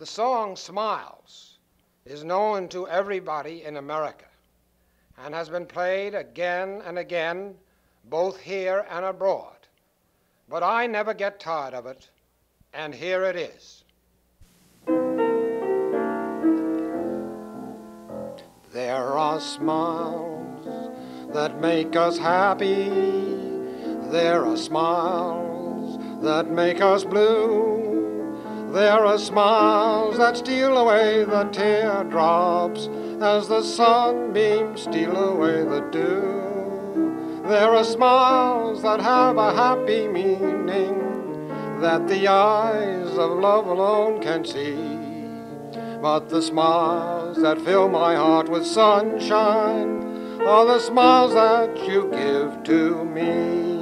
The song Smiles is known to everybody in America and has been played again and again, both here and abroad. But I never get tired of it, and here it is. There are smiles that make us happy. There are smiles that make us blue. There are smiles that steal away the teardrops as the sunbeams steal away the dew. There are smiles that have a happy meaning that the eyes of love alone can see. But the smiles that fill my heart with sunshine are the smiles that you give to me.